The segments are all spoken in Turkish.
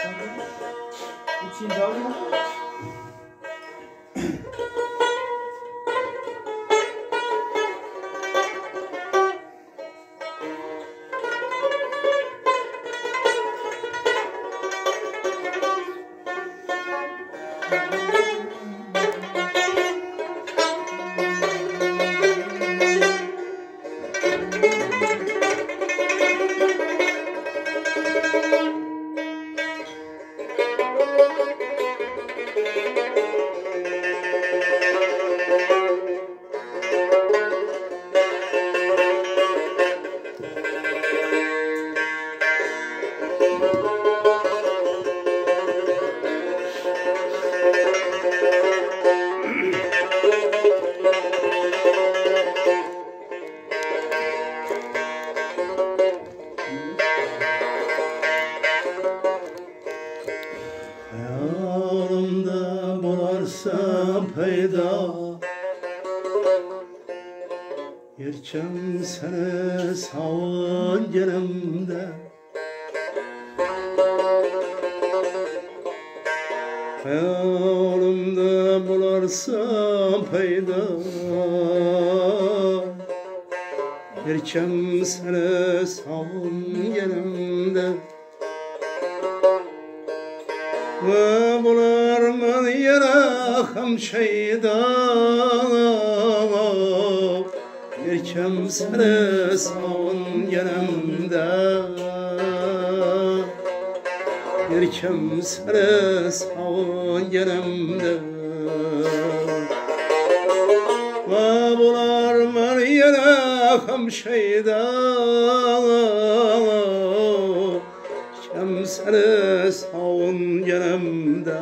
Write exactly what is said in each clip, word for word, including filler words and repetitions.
Için davranma. Hayalımda bularsam peyda Yerken seni savun yerimde Hayalımda bularsam peyda Yerken seni savun yerimde Ve bularman yarakım şeyda Yerkem seni savun yerimde Yerkem seni savun yerimde Ve bularman yarakım şeyda Yerkem seni savun yerimde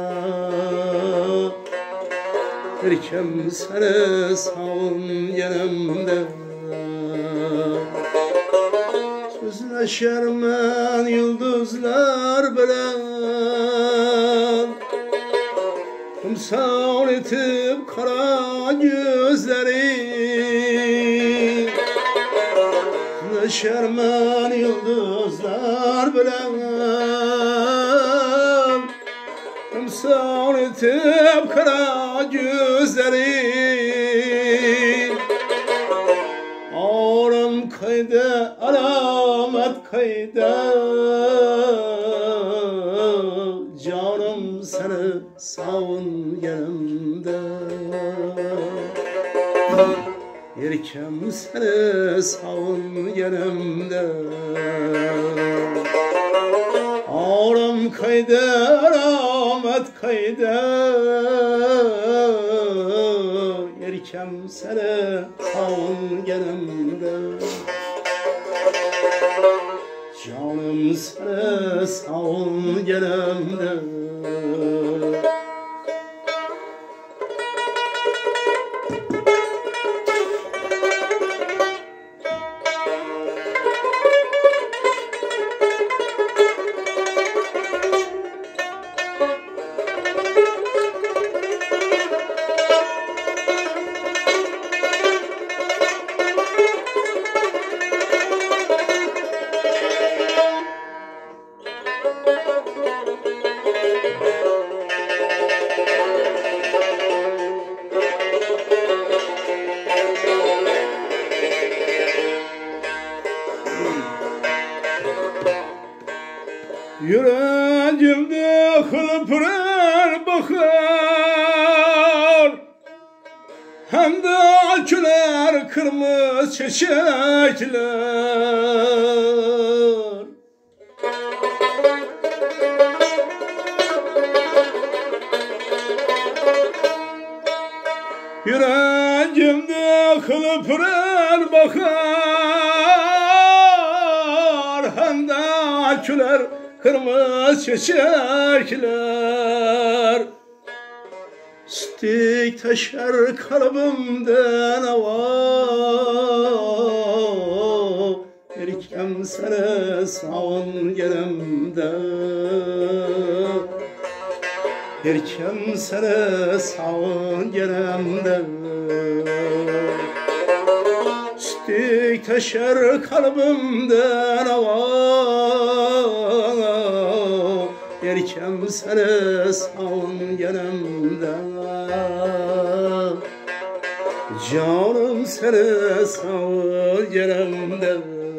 Yerkem seni savun yerimde Sözleşer men yıldızlar bilen Kumsal etip kara gözleri Sözleşer men yıldızlar bilen Kumsal etip kara gözleri Ağrım kayda, alamet kayda Canım seni savun yerimde Yerkem seni savun yerimde Ağrım kayda, alamet kayda Yerkem seni savun yerimde Canım seni savun yerimde Yüreğimde hılpırar bakar Hem de aküler kırmızı çiçekler Yüreğimde hılpırar bakar Hem de aküler kırmızı çiçekler Stik taşar kalbimden hava Yerkem seni savun yerimde Yerkem seni savun yerimde Stik taşar kalbimden hava erkem seni savun genemde. Canım seni savun genemde.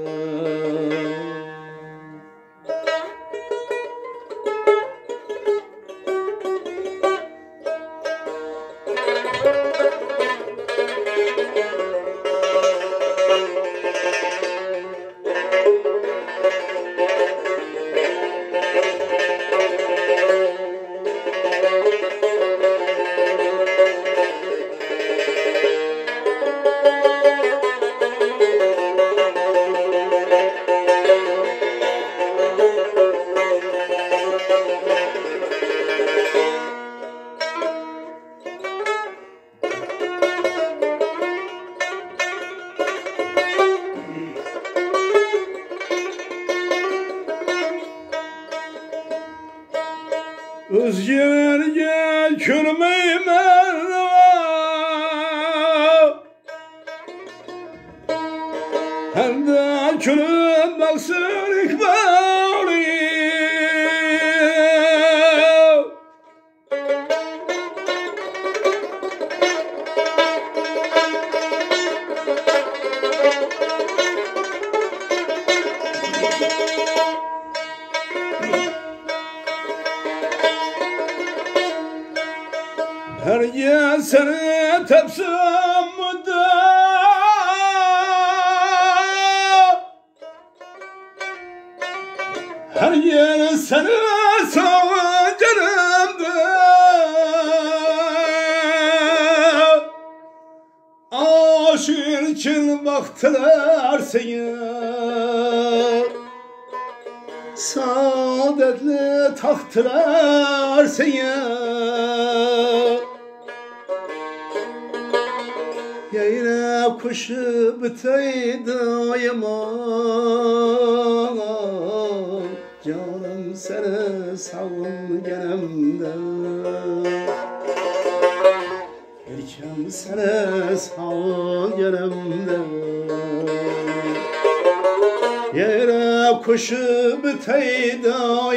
Özgürge külmeymen hem de külüm baksın ikbali. Her yer seni tepsim müddet, her yer seni savun canımda. Aşık için baktılar seni, saadetli taktılar seni. Yayla kuşu biteydi yaman, canım seni savun genemde. Erkem seni savun genemde. Yayla kuşu biteydi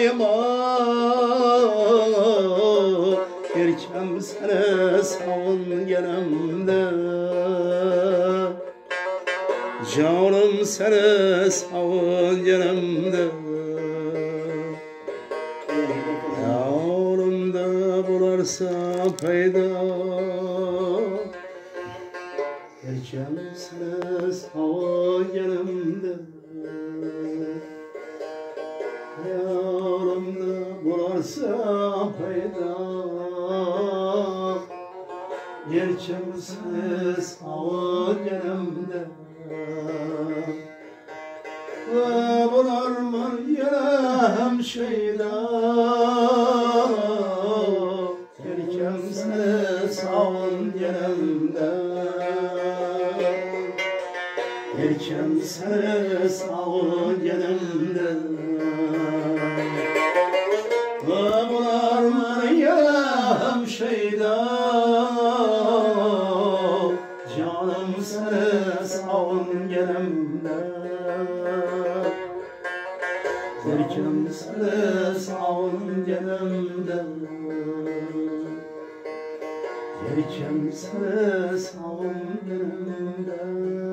yaman, erkem seni savun genemde. Canım seni savun genemde. Yolumda bularsa payda, erkem seni savun genemde. Yolumda bularsa payda, erkem seni savun genemde. Ve bularman yarem şeyda, erkem seni savun genemde. Erkem seni savun genemde. Ve bularman yarem şeyda, canım seni savun genemde. Erkem seni savun genemde. Erkem seni savun genemde.